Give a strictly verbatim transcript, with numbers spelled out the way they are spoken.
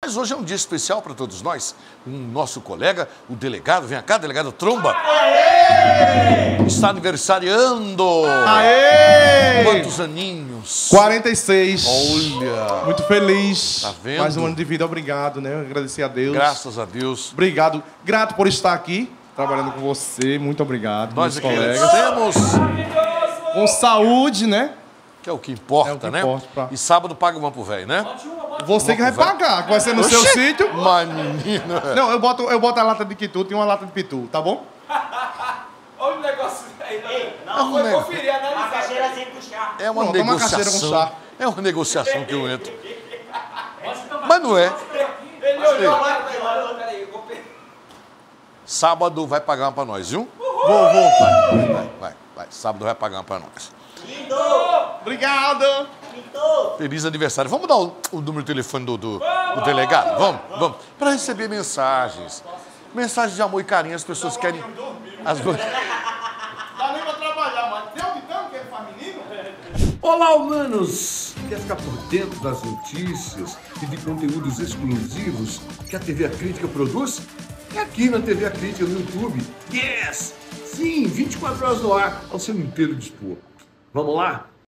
Mas hoje é um dia especial para todos nós. O nosso colega, o delegado, vem cá, delegado Tromba. Aê! Está aniversariando. Aê! Quantos aninhos? quarenta e seis. Olha. Muito feliz. Tá vendo? Mais um ano de vida, obrigado, né? Agradecer a Deus. Graças a Deus. Obrigado. Grato por estar aqui, trabalhando com você. Muito obrigado, Nós meus aqui colegas. agradecemos. Com saúde, né? Que é o que importa, É o que né? importa pra- E sábado paga uma pro velho, né? Você que vai Vai. pagar, que vai ser no seu Oxê! sítio. Mas, menino... Não, eu boto, eu boto a lata de quitute e uma lata de pitu, tá bom? Olha o negócio aí. Ei, É um não, Foi nego- conferir, a analisar. caixeirazinha com chá. É uma Não, toma uma caixeira com negociação. chá. É uma negociação que eu entro. Mas não é. Ele olhou lá e falou, peraí, eu vou pegar. Sábado vai pagar uma pra nós, viu? Vou, vou. Vai, vai, vai, vai. Sábado vai pagar uma pra nós. Lindo! Obrigado. Lindo! Feliz aniversário. Vamos dar o, o número de telefone do, do, do delegado? Vamos, vamos. Para receber mensagens. Mensagens de amor e carinho. As pessoas querem... As... Dá nem pra trabalhar, mas tem de tanto que ele faz menino? Olá, humanos! Quer ficar por dentro das notícias e de conteúdos exclusivos que a T V A Crítica produz? É aqui na T V A Crítica no YouTube. Yes! Sim, vinte e quatro horas no ar, ao seu inteiro dispor. Vamos lá?